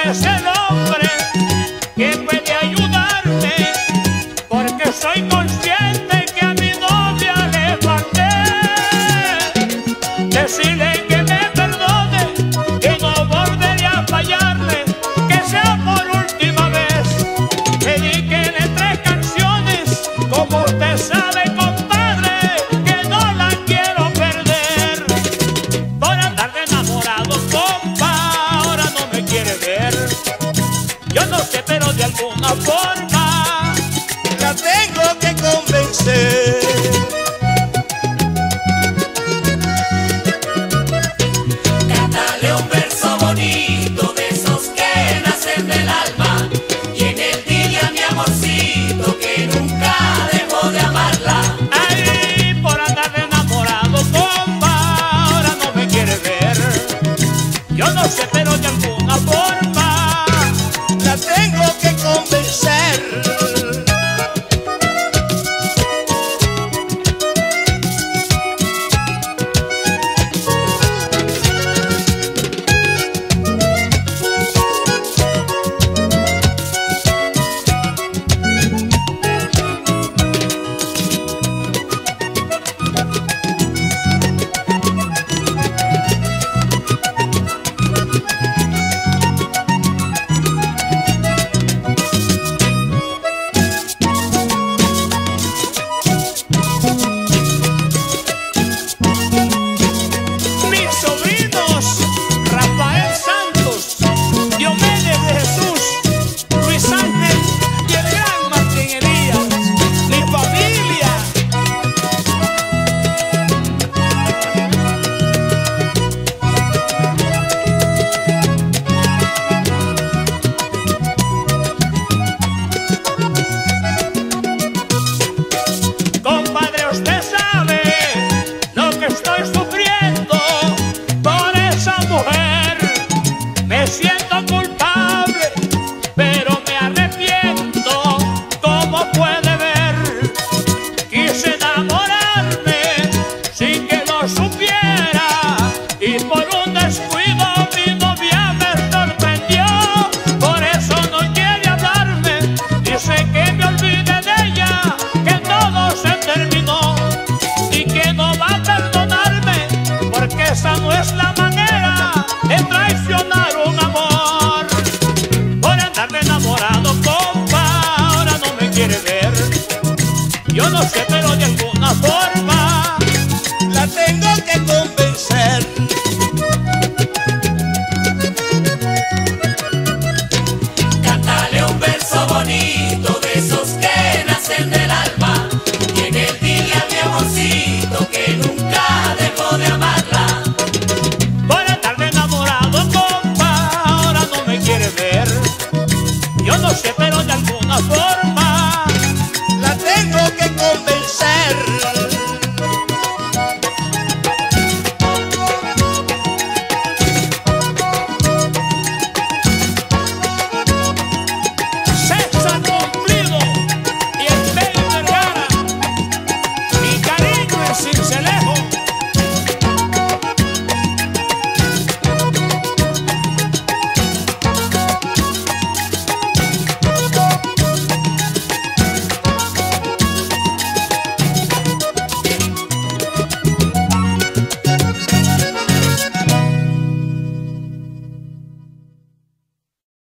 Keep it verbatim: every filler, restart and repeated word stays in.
es el hombre que puede ayudarme, porque soy consciente que a mi novia le falté. Decirle que me perdone, que no volveré a fallarle, que sea por última vez. Dedíquenle tres canciones, como usted sabe, compadre, que no la quiero perder. Por andar de enamorado, compa, ahora no me quiere ver. Yo no sé, pero de alguna forma la tengo que convencer. Cántale un verso bonito de esos que nacen del alma, y en él dile a mi amorcito que nunca dejó de amarla. Ay, por andar de enamorado, compa, ahora no me quiere ver. Yo no sé, pero de alguna forma la tengo que convencer. Me siento culpable, pero me arrepiento, como puede ver. Quise enamorarme sin que lo supiera, y por un descuido mi novia me sorprendió. Por eso no quiere hablarme, dice que me olvide de ella, que todo se terminó y que no va a perdonarme, porque esa no es la manera de traicionar un amor. Por andar de enamorado, compa, ahora no me quiere ver. Yo no sé, pero de alguna forma la tengo que convencer. Cántale un verso bonito de esos que nacen del alma, y en él dile a mi amorcito que nunca dejó de amarla. Por andar de enamorado, compa, ahora no me quiere ver. Yo no sé, pero de alguna forma